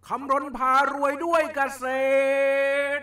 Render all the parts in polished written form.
คำรณพารวยด้วยเกษตร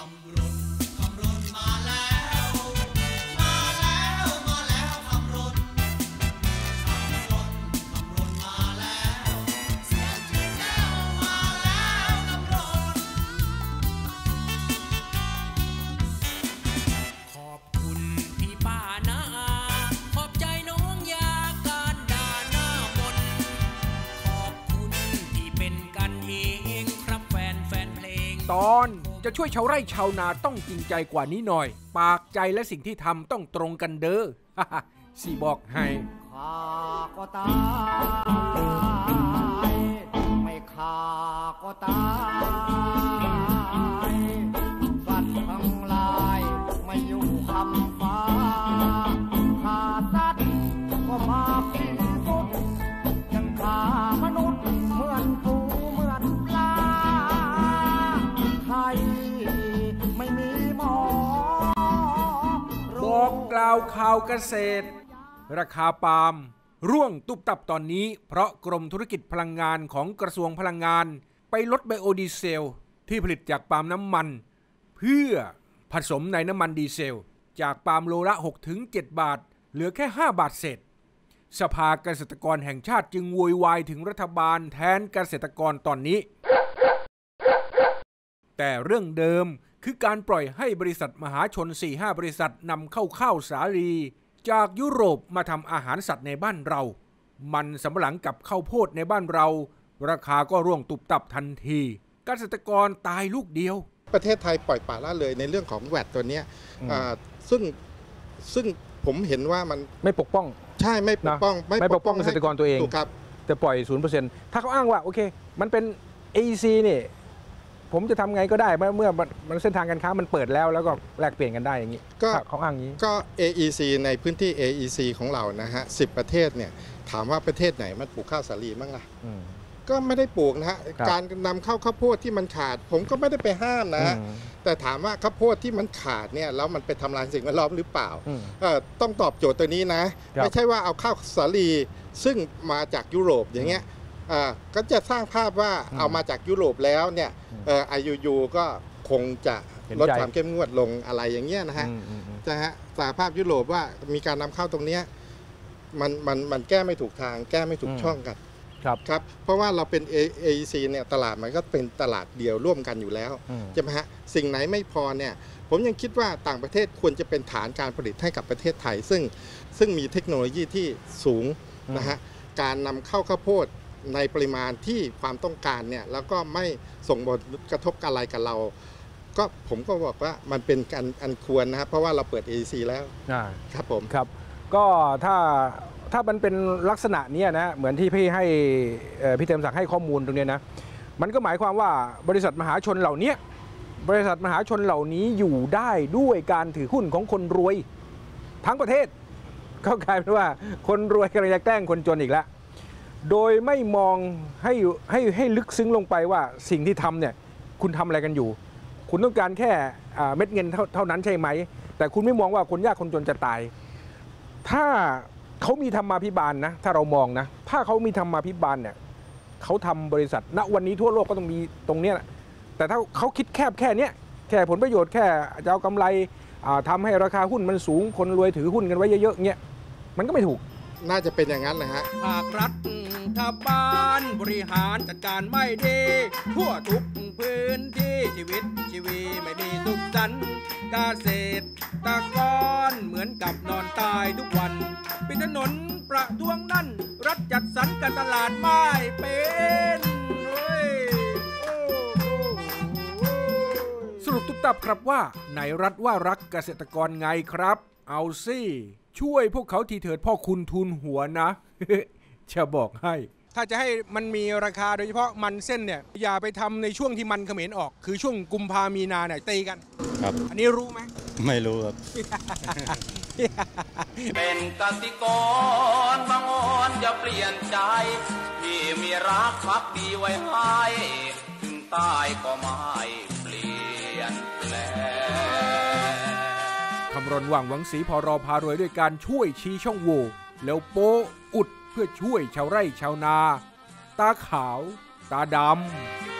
ตอนจะช่วยชาวไร่ชาวนาต้องจริงใจกว่านี้หน่อยปากใจและสิ่งที่ทำต้องตรงกันเด้อ สิบอกให้ข้าก็ตายไม่ข้าก็ตายสัตว์ทั้งหลายไม่อยู่คำฟ้าข้าสัตว์ก็มาพิสุทธิ์ยังข้ามนุษย์เหมือนปูเหมือนปลาไทยไม่มีหมอบอกกล่าวข่าวเกษตรราคาปาล์มร่วงตุบตับตอนนี้เพราะกรมธุรกิจพลังงานของกระทรวงพลังงานไปลดไบโอดีเซลที่ผลิตจากปาล์มน้ำมันเพื่อผสมในน้ำมันดีเซลจากปาล์มโลละ 6-7 บาทเหลือแค่5 บาทเศษสภาเกษตรกรแห่งชาติจึงโวยวายถึงรัฐบาลแทนเกษตรกรตอนนี้แต่เรื่องเดิมคือการปล่อยให้บริษัทมหาชน 4-5 บริษัทนำเข้าข้าวสาลีจากยุโรปมาทำอาหารสัตว์ในบ้านเรามันสำปะหลังกับข้าวโพดในบ้านเราราคาก็ร่วงตุบตับทันทีเกษตรกรตายลูกเดียวประเทศไทยปล่อยปละละเลยในเรื่องของแวตตัวนี้ซึ่งผมเห็นว่ามันไม่ปกป้องใช่ไม่ปกป้องเกษตรกรตัวเองครับแต่ปล่อย 0% ถ้าเขาอ้างว่าโอเคมันเป็น AEC นี่ผมจะทำไงก็ได้เมื่อมันเส้นทางการค้ามันเปิดแล้วก็แลกเปลี่ยนกันได้อย่างนี้ก็เขาอ้างนี้ก็ AEC ในพื้นที่ AEC ของเรานะฮะ10 ประเทศเนี่ยถามว่าประเทศไหนมันปลูกข้าวสาลีบ้างล่ะก็ไม่ได้ปลูกนะฮะการนำเข้าข้าวโพดที่มันขาดผมก็ไม่ได้ไปห้ามนะแต่ถามว่าข้าวโพดที่มันขาดเนี่ยแล้วมันไปทำลายสิ่งแวดล้อมหรือเปล่าต้องตอบโจทย์ตัวนี้นะไม่ใช่ว่าเอาข้าวสาลีซึ่งมาจากยุโรปอย่างเงี้ยก็จะสร้างภาพว่าเอามาจากยุโรปแล้วเนี่ยIUU ก็คงจะลดความเข้มงวดลงอะไรอย่างเงี้ยนะฮะสหภาพยุโรปว่ามีการนำเข้าตรงนี้มันแก้ไม่ถูกทางแก้ไม่ถูกช่องกันครับเพราะว่าเราเป็น AEC เนี่ยตลาดมันก็เป็นตลาดเดียวร่วมกันอยู่แล้วใช่ไหมฮะสิ่งไหนไม่พอเนี่ยผมยังคิดว่าต่างประเทศควรจะเป็นฐานการผลิตให้กับประเทศไทยซึ่งมีเทคโนโลยีที่สูงนะฮะการนำเข้าข้าวโพดในปริมาณที่ความต้องการเนี่ยแล้วก็ไม่ส่งผลกระทบอะไรกับเราก็ผมก็บอกว่ามันเป็นการอันควรนะครับเพราะว่าเราเปิด AEC แล้วครับผมครับก็ถ้ามันเป็นลักษณะนี้นะเหมือนที่พี่ให้พี่เต็มศักดิ์ให้ข้อมูลตรงนี้นะมันก็หมายความว่าบริษัทมหาชนเหล่านี้อยู่ได้ด้วยการถือหุ้นของคนรวยทั้งประเทศก็กลายเป็นว่าคนรวยกำลังจะแกล้งคนจนอีกแล้วโดยไม่มองให้ลึกซึ้งลงไปว่าสิ่งที่ทำเนี่ยคุณทำอะไรกันอยู่คุณต้องการแค่เม็ดเงินเท่านั้นใช่ไหมแต่คุณไม่มองว่าคนยากคนจนจะตายถ้าเขามีธรรมาภิบาลนะถ้าเรามองนะถ้าเขามีธรรมาภิบาลเนี่ยเขาทำบริษัทณวันนี้ทั่วโลกก็ต้องมีตรงนี้แหละแต่ถ้าเขาคิดแค่นี้แค่ผลประโยชน์แค่จะเอากำไรทำให้ราคาหุ้นมันสูงคนรวยถือหุ้นกันไว้เยอะๆเงี้ยมันก็ไม่ถูกน่าจะเป็นอย่างนั้นนะฮะภาครัฐบาลบริหารจัดการไม่ดีทั่วทุกพื้นที่ชีวิตชีวีไม่ดีสุขสันต์เกษตรกรเหมือนกับนอนตายทุกวันปิดถนนประท้วงนั่นรัฐจัดสรรการตลาดไม่เป็นสรุปตุ๊บตับครับว่าไหนรัฐว่ารักเกษตรกรไงครับเอาสิช่วยพวกเขาทีเถิดพ่อคุณทุนหัวนะ จะบอกให้ถ้าจะให้มันมีราคาโดยเฉพาะมันเส้นเนี่ยอย่าไปทำในช่วงที่มันเขมรออกคือช่วงกุมภามีนาเนี่ยตีกันครับอันนี้รู้ไหมไม่รู้ครับเป็นกสิกรบางอ่อนอย่าเปลี่ยนใจที่มีรักภักดีไว้ให้ถึงตายก็ไม่เปลี่ยนแปลงคำรณว่างหวังศรีพรพารวยด้วยการช่วยชี้ช่องโหว่แล้วโป๊อุดเพื่อช่วยชาวไร่ชาวนาตาขาวตาดำ